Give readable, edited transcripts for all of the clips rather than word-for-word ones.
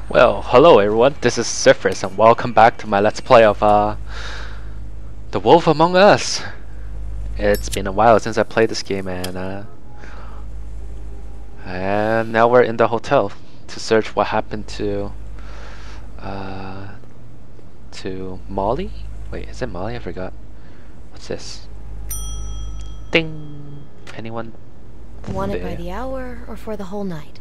Well, hello everyone, this is Cyphris and welcome back to my Let's Play of The Wolf Among Us. It's been a while since I played this game and now we're in the hotel to search what happened uh, to Molly? Wait, is it Molly? I forgot. What's this? Ding! Anyone Want it by there? the hour or for the whole night?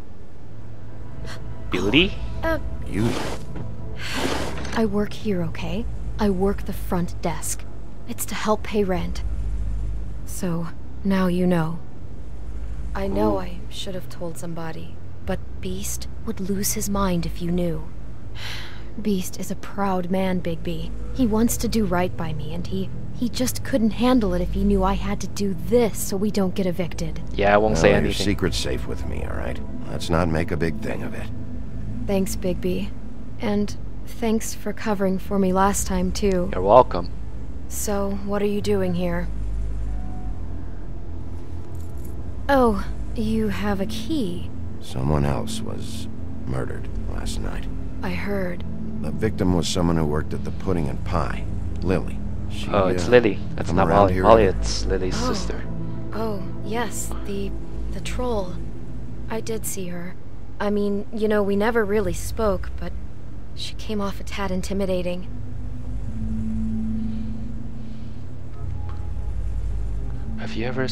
Beauty? You? I work here, okay? I work the front desk. It's to help pay rent. So, now you know. I know I should have told somebody, but Beast would lose his mind if you knew. Beast is a proud man, Bigby. He wants to do right by me, and he just couldn't handle it if he knew I had to do this so we don't get evicted. Yeah, I won't say Your anything. secret's safe with me, alright? Let's not make a big thing of it. Thanks, Bigby. And thanks for covering for me last time, too. You're welcome. So, what are you doing here? Oh, you have a key. Someone else was murdered last night. I heard. The victim was someone who worked at the Pudding and Pie. Lily. She, Oh, it's Lily. That's come not around Molly. here Molly, either? it's Lily's Oh. sister. Oh, yes, the troll. I did see her. I mean, you know, we never really spoke, but she came off a tad intimidating. Have you ever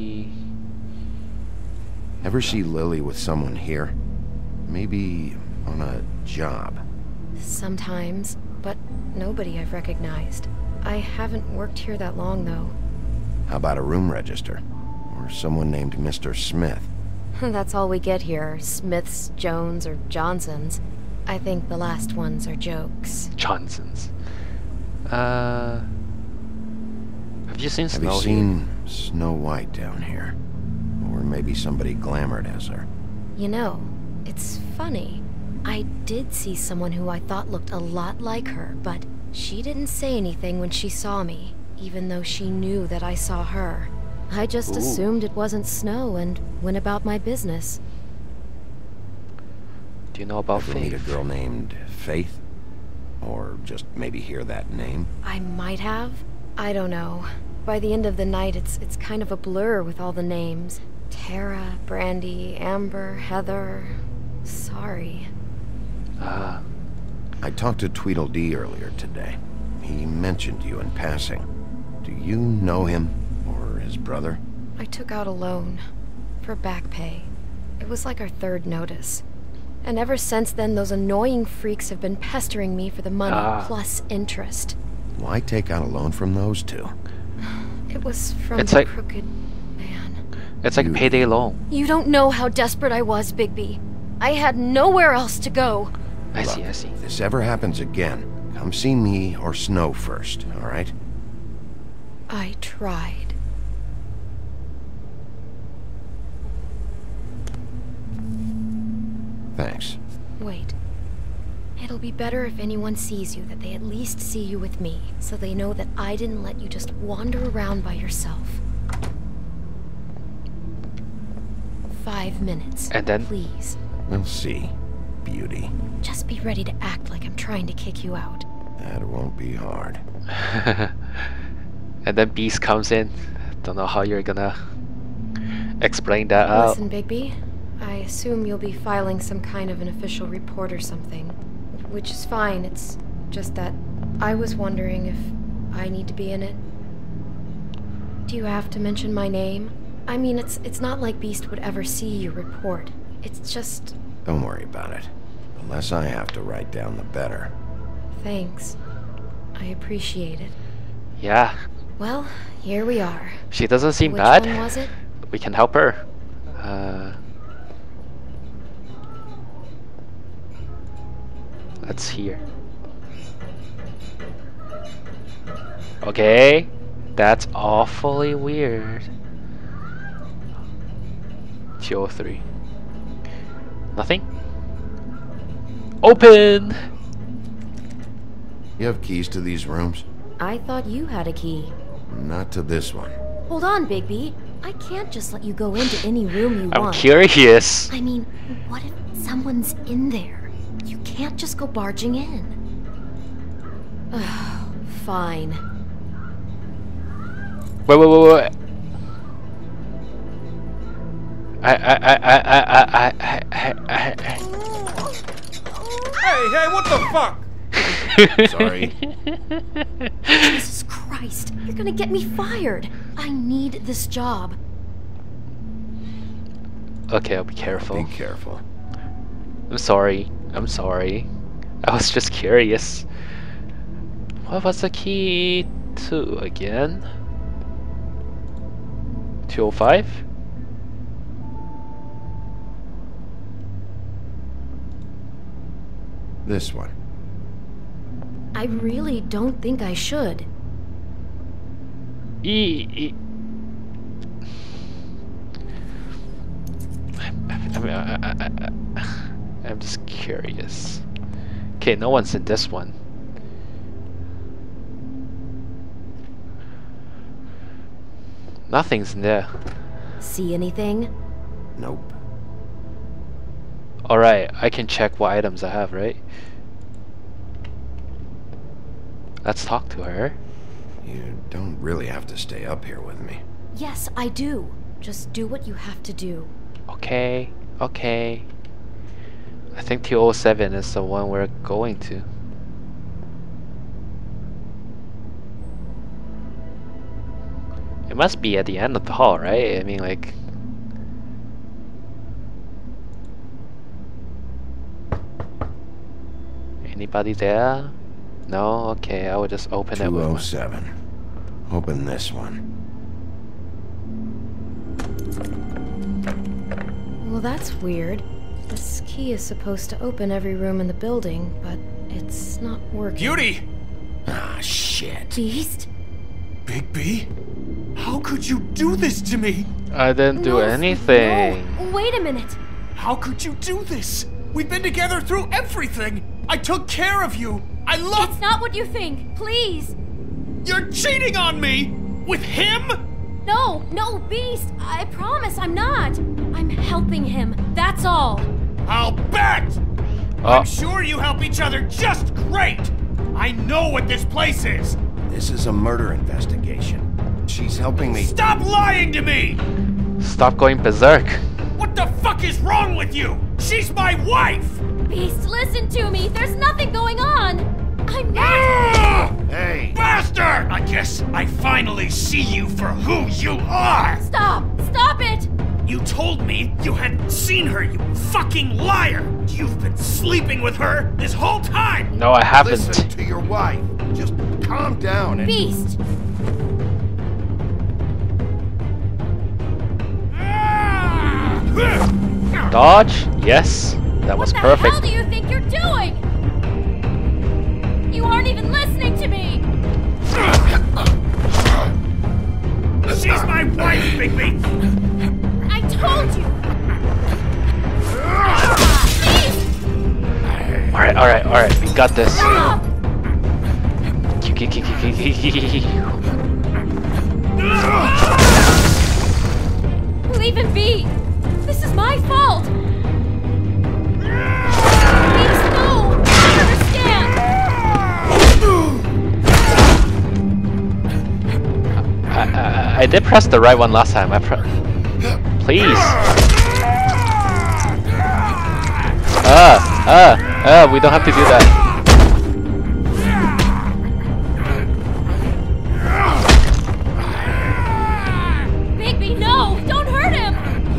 Ever see Lily with someone here? Maybe on a job. Sometimes, but nobody I've recognized. I haven't worked here that long, though. How about a room register? Or someone named Mr. Smith? That's all we get here, Smiths, Jones, or Johnsons. I think the last ones are jokes. Johnsons? Have you seen Have Snow you here? seen Snow White down here? Or maybe somebody glamored as her? You know, it's funny. I did see someone who I thought looked a lot like her, but she didn't say anything when she saw me, even though she knew that I saw her. I just assumed it wasn't Snow and went about my business. Do you know about Ever meet a Faith? girl named Faith? Or just maybe hear that name? I might have. I don't know. By the end of the night, it's kind of a blur with all the names. Tara, Brandy, Amber, Heather... Sorry. Ah, I talked to Tweedledee earlier today. He mentioned you in passing. Do you know him? Or his brother? I took out a loan. For back pay. It was like our third notice. And ever since then, those annoying freaks have been pestering me for the money plus interest. Why take out a loan from those two? It was from It's the like- crooked man. it's like You- payday loan. You don't know how desperate I was, Bigby. I had nowhere else to go. I Look, see. If this ever happens again, come see me or Snow first, alright? I tried. Thanks. Wait. It'll be better if anyone sees you that they at least see you with me, so they know that I didn't let you just wander around by yourself. 5 minutes. And then? Please. We'll see, beauty. Just be ready to act like I'm trying to kick you out. That won't be hard. And then Beast comes in. Don't know how you're gonna explain that out. Listen, Bigby. I assume you'll be filing some kind of an official report or something. Which is fine, it's just that I was wondering if I need to be in it. Do you have to mention my name? I mean, it's not like Beast would ever see your report. It's just... Don't worry about it. The less I have to write down, the better. Thanks. I appreciate it. Yeah, Well, here we are. she doesn't seem Which bad. one was it? We can help her. Let's hear. Okay, that's awfully weird. 203. Nothing? Open! You have keys to these rooms? I thought you had a key. Not to this one. Hold on, Bigby. I can't just let you go into any room you I'm want. curious. I mean, what if someone's in there? You can't just go barging in. Fine. Wait. Hey, what the fuck? Sorry. Jesus Christ, you're gonna get me fired. I need this job. Okay, I'll be careful. Be careful. I'm sorry. I was just curious. What was the key to again? 205? This one. I really don't think I should. I'm just curious. Okay, no one's in this one. Nothing's in there. See anything? Nope. Alright, I can check what items I have, right? Let's talk to her. You don't really have to stay up here with me. Yes, I do. Just do what you have to do. Okay. I think 207 is the one we're going to. It must be at the end of the hall, right? I mean, like... Anybody there? No? Okay, I will just open it with my... 207. Open this one. Well, that's weird. This key is supposed to open every room in the building, but it's not working. Beauty! Ah, shit. Beast? Bigby? How could you do this to me? I didn't do anything. No, wait a minute. How could you do this? We've been together through everything. I took care of you. I love... It's not what you think. Please. You're cheating on me! With him? No, Beast. I promise I'm not. I'm helping him. That's all. I'll bet! I'm sure you help each other just great! I know what this place is! This is a murder investigation. She's helping me. Stop lying to me! Stop going berserk. What the fuck is wrong with you? She's my wife! Beast, listen to me. There's nothing going on. I'm not. Ah! Hey! Bastard! I guess I finally see you for who you are! Stop it. You told me you hadn't seen her, you fucking liar! You've been sleeping with her this whole time! No, I haven't. Listen to your wife. Just calm down and... Beast. Dodge? Yes. That was perfect. What the hell do you think you're doing? You aren't even listening to me. She's my wife, Bigby! I told you. Beast. Alright. We got this. Stop. Leave him be. This is my fault. Beast, no. I understand. I did press the right one last time. Please. We don't have to do that. Bigby, no! Don't hurt him!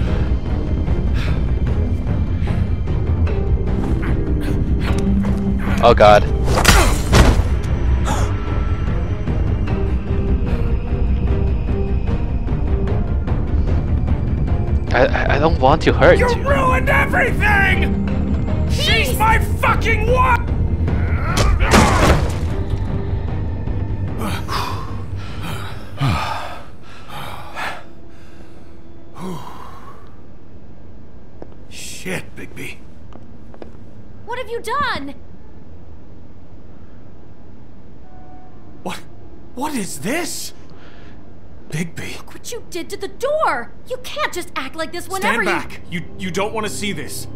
Oh god. I don't want to hurt You you. ruined everything! She's my fucking wife! Shit, Bigby. What have you done? What is this? Bigby. Look what you did to the door! You can't just act like this whenever Stand back. You don't want to see this.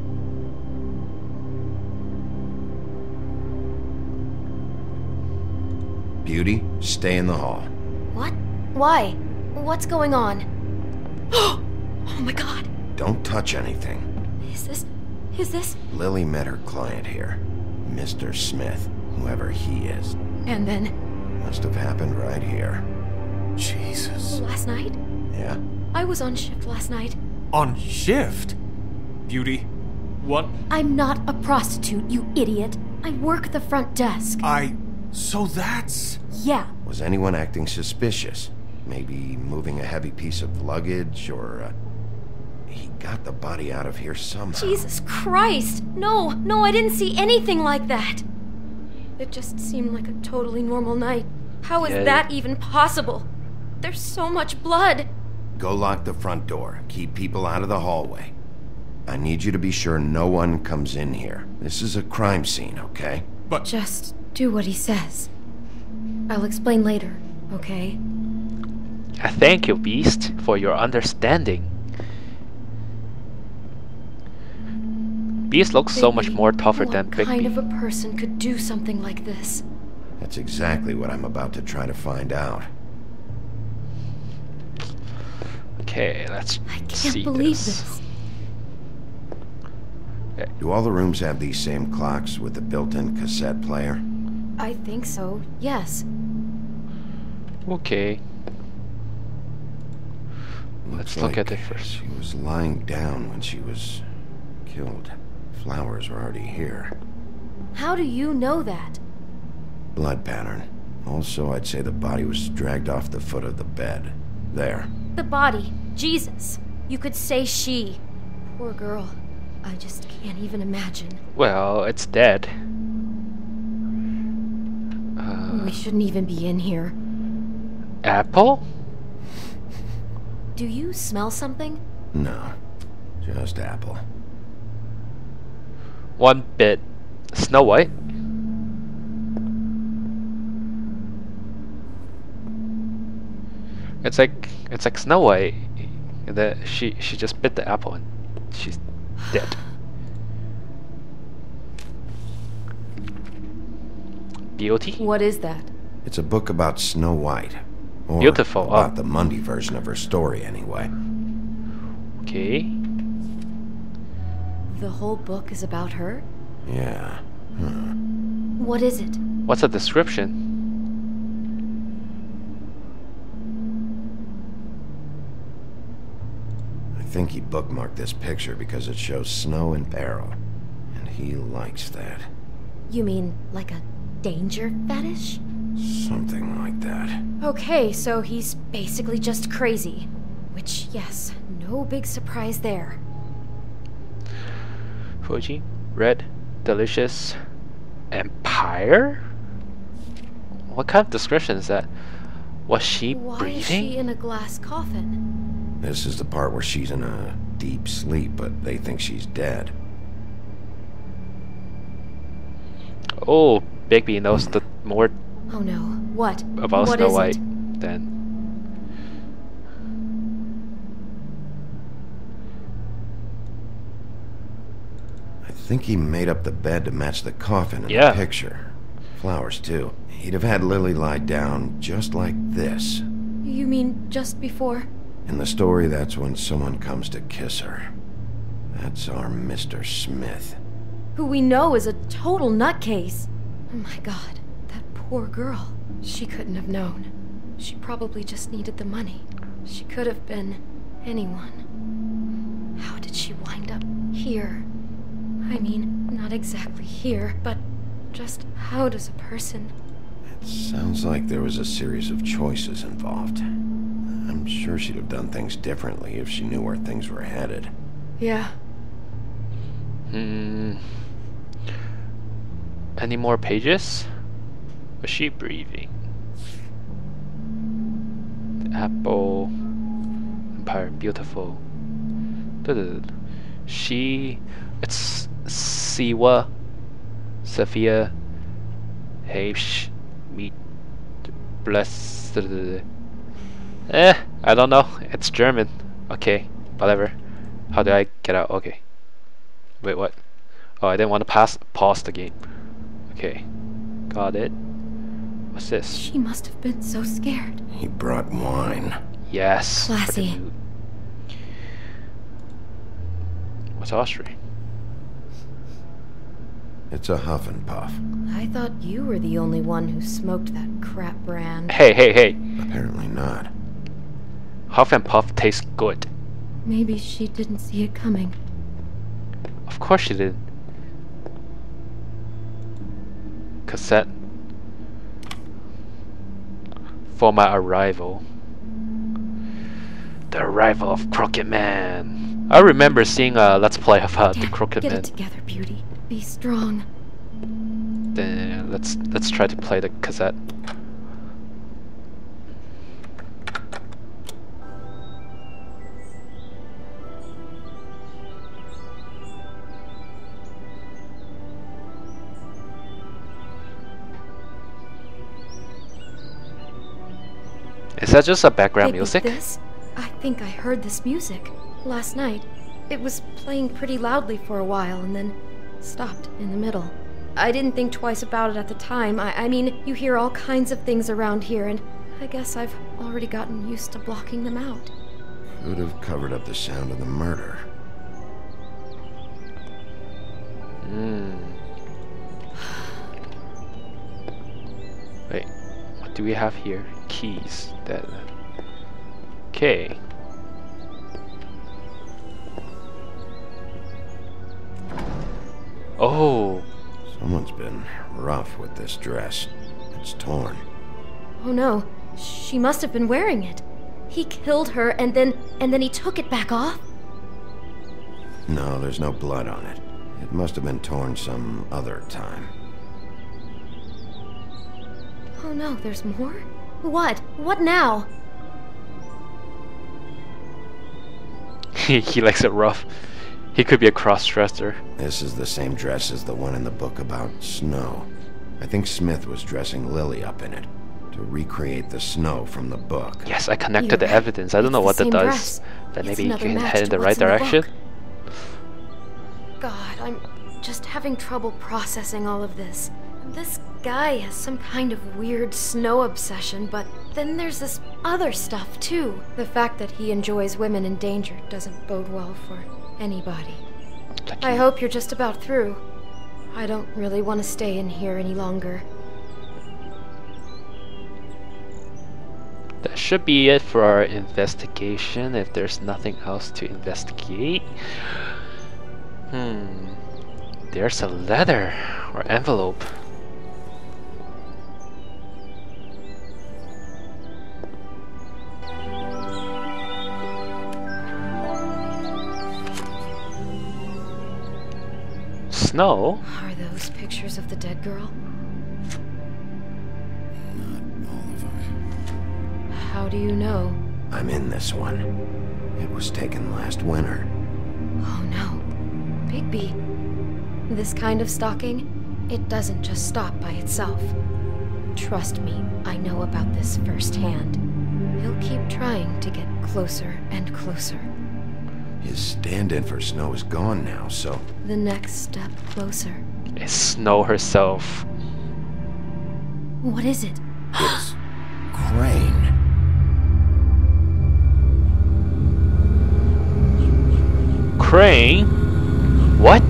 Beauty, stay in the hall. What? Why? What's going on? Oh my god! Don't touch anything. Is this? Lily met her client here, Mr. Smith, whoever he is. And then, Must have happened right here. Jesus. last night? Yeah? I was on shift last night. On shift? Beauty, what? I'm not a prostitute, you idiot. I work the front desk. So that's... Yeah. Was anyone acting suspicious? Maybe moving a heavy piece of luggage, or... He got the body out of here somehow. Jesus Christ! No, I didn't see anything like that. It just seemed like a totally normal night. How is Yeah. that even possible? There's so much blood. Go lock the front door. Keep people out of the hallway. I need you to be sure no one comes in here. This is a crime scene, okay? But... Just do what he says. I'll explain later, okay? Thank you, Beast, for your understanding. Beast looks so much Bigby, more tougher than what kind of Bigby. a person could do something like this? That's exactly what I'm about to try to find out. Okay, let's I can't see believe this. this. Do all the rooms have these same clocks with the built-in cassette player? I think so, yes. Okay, Looks let's look at like it first. She was lying down when she was killed. Flowers were already here. How do you know that? Blood pattern. Also, I'd say the body was dragged off the foot of the bed. There. The body. Jesus. You could say she. Poor girl. I just can't even imagine. Well, it's dead. We shouldn't even be in here. Apple? Do you smell something? No. Just apple. One bit. Snow White? It's like Snow White. She just bit the apple and she's dead. Beauty? What is that? It's a book about Snow White. Or Beautiful, about the Mundy version of her story, anyway. Okay. The whole book is about her? Yeah. What is it? What's the description? I think he bookmarked this picture because it shows snow in peril. And he likes that. You mean like a danger fetish? Something like that. Okay, so he's basically just crazy. Which, yes, no big surprise there. Fuji? Red? Delicious? Empire? What kind of description is that? Was she Why breathing? is she in a glass coffin? This is the part where she's in a deep sleep, but they think she's dead. Oh, Bigby knows the more Oh no, what? about What Snow is White it? then. I think he made up the bed to match the coffin in Yeah. the picture. Flowers, too. He'd have had Lily lie down just like this. You mean just before? In the story, that's when someone comes to kiss her. That's our Mr. Smith. Who we know is a total nutcase. Oh my god, that poor girl. She couldn't have known. She probably just needed the money. She could have been anyone. How did she wind up here? I mean, not exactly here, but just how does a person... It sounds like there was a series of choices involved. I'm sure she'd have done things differently if she knew where things were headed. Yeah. Any more pages? Was she breathing? The apple. Empire. Beautiful. She. It's Siwa. Sophia. Heish. Meet. Bless. I don't know. It's German. Okay, whatever. How do I get out? Okay. Wait, what? Oh, I didn't want to pause the game. Okay, got it. What's this? She must have been so scared. He brought wine. Yes. for the Classy. mood. What's Austrian? It's a huff and puff. I thought you were the only one who smoked that crap brand. Hey, hey, hey. Apparently not. Huff and Puff tastes good. Maybe she didn't see it coming. Of course she did. Cassette. For my arrival. The arrival of Crooked Man. I remember seeing a Let's Play of the Crooked Get Man. it together, Beauty. Be strong. Then let's try to play the cassette. Is that just a background Hey, music? This? I think I heard this music last night. It was playing pretty loudly for a while and then stopped in the middle. I didn't think twice about it at the time. I mean, you hear all kinds of things around here, and I guess I've already gotten used to blocking them out. Could have covered up the sound of the murder. Wait, what do we have here? Keys. That. Okay. Oh. Someone's been rough with this dress. It's torn. Oh no, she must have been wearing it. He killed her and then he took it back off? No, there's no blood on it. It must have been torn some other time. Oh no, there's more? What? What now? He likes it rough. He could be a cross-dresser. This is the same dress as the one in the book about Snow. I think Smith was dressing Lily up in it to recreate the Snow from the book. Yes, I connected You're the right. evidence. I don't It's know the what that same does. dress. But It's maybe you another can match head in to the right what's in the direction. book. God, I'm just having trouble processing all of this. This guy has some kind of weird Snow obsession, but then there's this other stuff too. The fact that he enjoys women in danger doesn't bode well for anybody. Like I you- hope you're just about through. I don't really want to stay in here any longer. That should be it for our investigation, if there's nothing else to investigate. There's a letter or envelope. Snow? Are those pictures of the dead girl? Not all of them. How do you know? I'm in this one. It was taken last winter. Oh no. Bigby. This kind of stalking, it doesn't just stop by itself. Trust me, I know about this firsthand. He'll keep trying to get closer and closer. His stand-in for Snow is gone now, so... The next step closer. It's Snow herself. What is it? It's... Crane. Crane? What?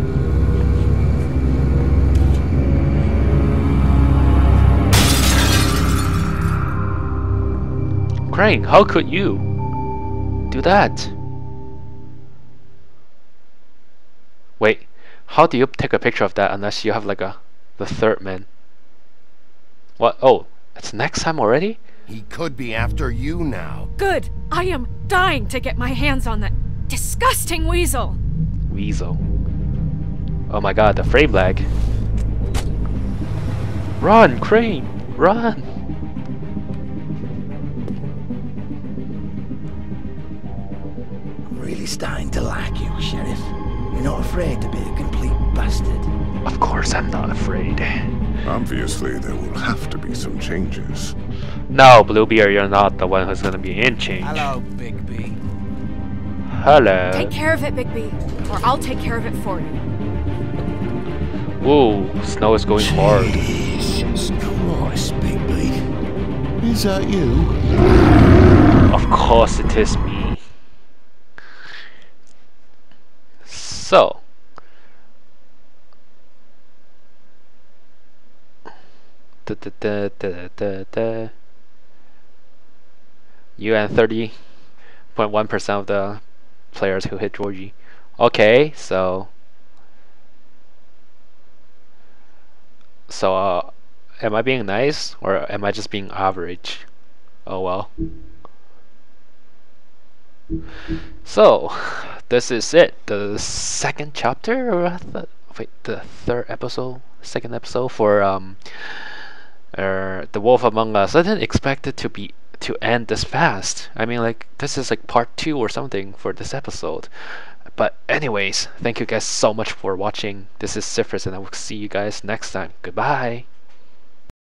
Crane, how could you do that? Wait, how do you take a picture of that unless you have like the third man? What? Oh, it's next time already? He could be after you now. Good. I am dying to get my hands on that disgusting weasel. Weasel. Oh my god, the frame lag. Run, Crane! Run! I'm really starting to like you, Sheriff. You're not afraid to be a complete bastard. Of course I'm not afraid. Obviously, there will have to be some changes. No, Bluebeard, you're not the one who's gonna be in change. Hello, Bigby. Hello. Take care of it, Bigby, or I'll take care of it for you. Whoa, snow is going hard. Jesus Christ, Bigby. Is that you? Of course it is me. So. You and 30.1% of the players who hit Georgie. Okay, so am I being nice or am I just being average? Oh well. So this is it. The second chapter, or the third episode, second episode for The Wolf Among Us. I didn't expect it to end this fast. I mean, like, this is like part 2 or something for this episode. But anyways, thank you guys so much for watching. This is Cypherus, and I will see you guys next time. Goodbye.